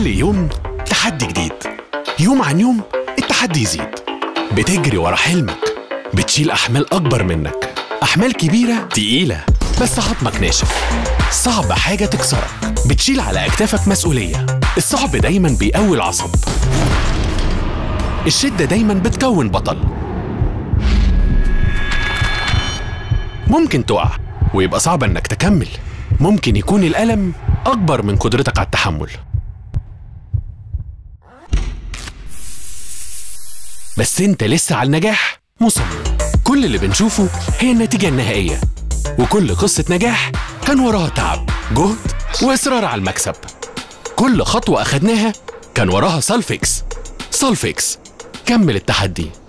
كل يوم تحدي جديد، يوم عن يوم التحدي يزيد. بتجري ورا حلمك، بتشيل أحمال أكبر منك، أحمال كبيرة تقيلة بس عظمك ناشف، صعب حاجة تكسرك، بتشيل على أكتافك مسؤولية. الصعب دايما بيقوي العصب، الشدة دايما بتكون بطل. ممكن تقع ويبقى صعب انك تكمل، ممكن يكون الألم أكبر من قدرتك على التحمل، بس انت لسه على النجاح مصمم. كل اللي بنشوفه هي النتيجة النهائية، وكل قصة نجاح كان وراها تعب، جهد، وإصرار على المكسب. كل خطوة أخدناها كان وراها سالفكس. سالفكس، كمل التحدي.